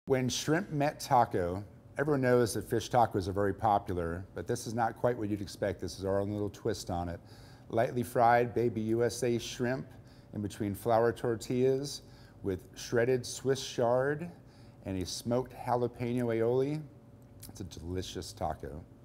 When shrimp met taco, everyone knows that fish tacos are very popular, but this is not quite what you'd expect. This is our own little twist on it. Lightly fried baby USA shrimp in between flour tortillas with shredded Swiss chard and a smoked jalapeno aioli. It's a delicious taco.